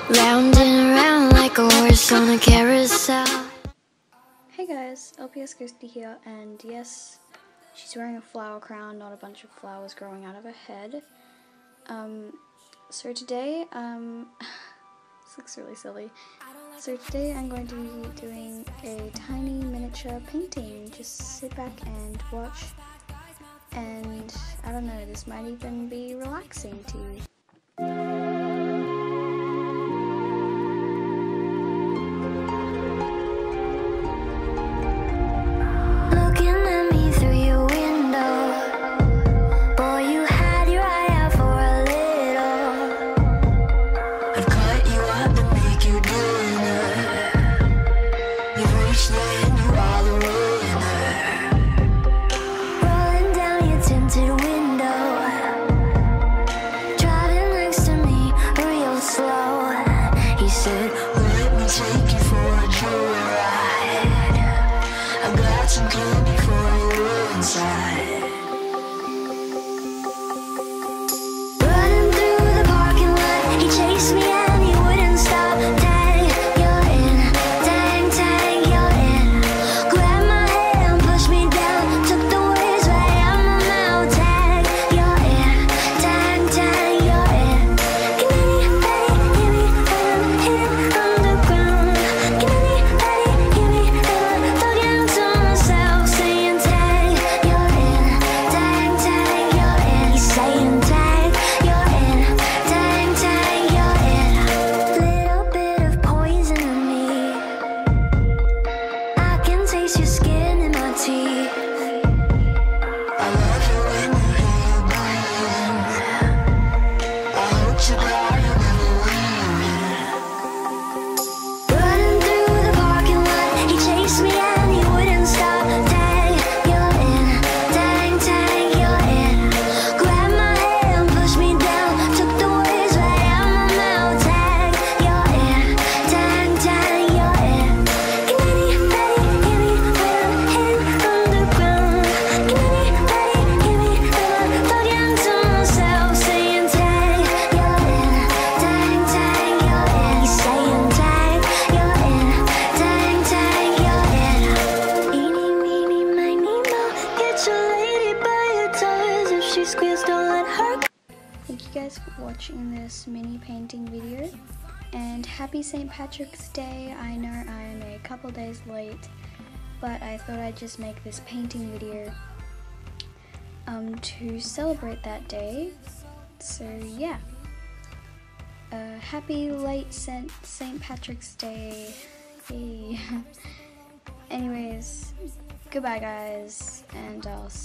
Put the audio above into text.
round and around like a horse on a carousel. Hey guys, LPS Ghosty here, and yes, she's wearing a flower crown, not a bunch of flowers growing out of her head. So today, this looks really silly. So today I'm going to be doing a tiny miniature painting. Just sit back and watch, and I don't know, this might even be relaxing to you. Some candy for you inside. Running through the parking lot, he chased me and he wouldn't stop. Tag, you're in. Tag, tag, you're in. Grabbed my hand, pushed me down, took the words right out my mouth. Tag, you're in. Tag, tag, you're in. Can anybody hear me when I'm hitting underground? Can anybody hear me when I'm talking to myself, saying tag, you're in. Tag, tag, you're in. He's saying tag, you're in. Tag, tag, you're in. Little bit of poison in me. I can taste your skin in my teeth. I love you when you hear you breathing. I hope you cry and never leave. Running through the parking lot, he chased me and he wouldn't stop. Tag, you're in. Tag, tag, you're in. Grabbed my hand, pushed me down, took the words right out my mouth. Tag, you're in. Tag, tag, you're in. Can anybody hear me when I'm hitting underground? Can anybody hear me when I'm talking to myself, saying tag, you're in. Tag, tag, you're in. He's saying tag, you're in. Tag, tag, you're in. Eeny, meeny, miny, moe. Get your lady by your toes. If she squeals, don't let her. Thank you guys for watching this mini painting video, and happy St. Patrick's Day. I know I am a couple days late, but I thought I'd just make this painting video to celebrate that day. So yeah, happy late St. Patrick's Day. Yay. Anyways, goodbye guys, and I'll